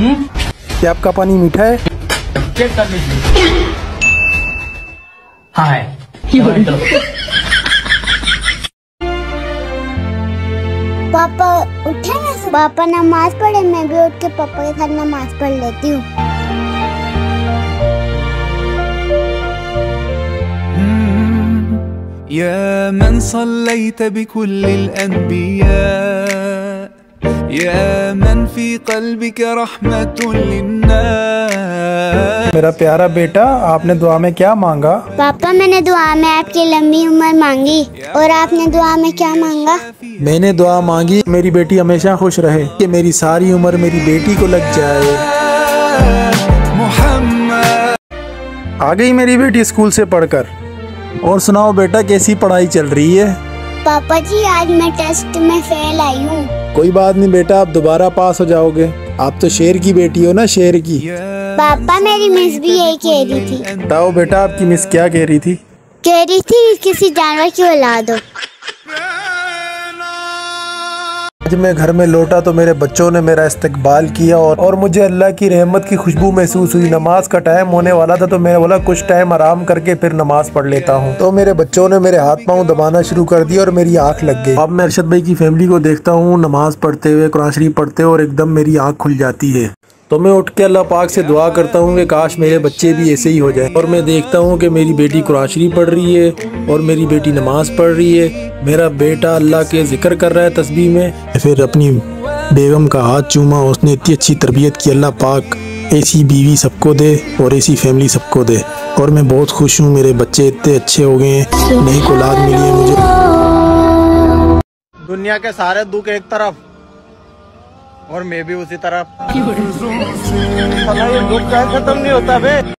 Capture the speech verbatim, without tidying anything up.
क्या आपका पानी मीठा है? चेक कर लीजिए। हाँ है। चलो। पापा उठे ना, पापा नमाज पढ़े, मैं भी उठ के पापा के साथ नमाज पढ़ लेती हूँ। يا من صليت بكل الأنبياء يا من في قلبك رحمة للناس। मेरा प्यारा बेटा, आपने दुआ में क्या मांगा? पापा मैंने दुआ में आपकी लंबी उम्र मांगी। और आपने दुआ में क्या मांगा? मैंने दुआ मांगी मेरी बेटी हमेशा खुश रहे, कि मेरी सारी उम्र मेरी बेटी को लग जाए। आ गई मेरी बेटी स्कूल से पढ़कर। और सुनाओ बेटा, कैसी पढ़ाई चल रही है? पापा जी आज मैं टेस्ट में फेल आई हूँ। कोई बात नहीं बेटा, आप दोबारा पास हो जाओगे। आप तो शेर की बेटी हो ना, शेर की। पापा मेरी मिस भी यही कह रही थी। बताओ बेटा, आपकी मिस क्या कह रही थी? कह रही थी किसी जानवर की औलाद हो। आज मैं घर में लौटा तो मेरे बच्चों ने मेरा इस्तकबाल किया और, और मुझे अल्लाह की रहमत की खुशबू महसूस हुई। नमाज का टाइम होने वाला था तो मैं बोला कुछ टाइम आराम करके फिर नमाज पढ़ लेता हूँ। तो मेरे बच्चों ने मेरे हाथ पाँव दबाना शुरू कर दिया और मेरी आंख लग गई। अब मैं अरशद भाई की फैमिली को देखता हूँ नमाज पढ़ते हुए, कुरान शरीफ पढ़ते हुए, और एकदम मेरी आँख खुल जाती है। तो मैं उठ के अल्लाह पाक से दुआ करता हूँ कि काश मेरे बच्चे भी ऐसे ही हो जाए। और मैं देखता हूँ कि मेरी बेटी कुरान शरीफ पढ़ रही है और मेरी बेटी नमाज पढ़ रही है। मेरा बेटा अल्लाह के जिक्र कर रहा है तस्बीह में। फिर अपनी बेगम का हाथ चूमा, उसने इतनी अच्छी तरबियत की। अल्लाह पाक ऐसी बीवी सबको दे और ऐसी फैमिली सबको दे। और मैं बहुत खुश हूँ, मेरे बच्चे इतने अच्छे हो गए हैं, नई औलाद मिली है मुझे। दुनिया के सारे दुख एक तरफ और मैं भी उसी तरफ। ये दुख खत्म नहीं होता बे।